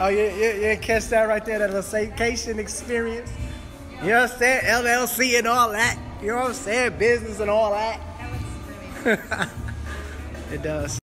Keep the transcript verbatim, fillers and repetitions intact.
Oh, you, you, you didn't catch that right there, that little SAYCATION experience? You know what I'm saying? L L C and all that. You know what I'm saying? Business and all that. That was really It does.